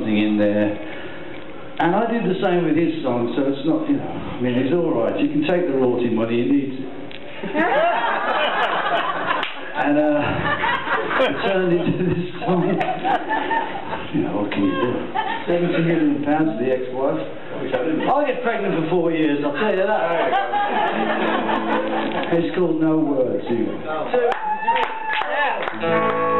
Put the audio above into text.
something in there. And I did the same with his song, so it's not, you know, I mean, it's all right. You can take the royalty money, you need it. And it turned into this song. You know, what can you do? £70 million to the ex-wife. I'll get pregnant for 4 years, I'll tell you that. It's called No Words. Yeah.